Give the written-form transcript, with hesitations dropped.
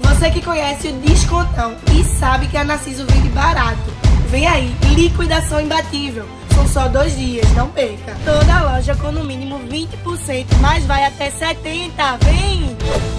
Você que conhece o descontão e sabe que a Narciso vende barato. Vem aí, liquidação imbatível. São só 2 dias, não perca. Toda loja com no mínimo 20%, mas vai até 70%. Vem!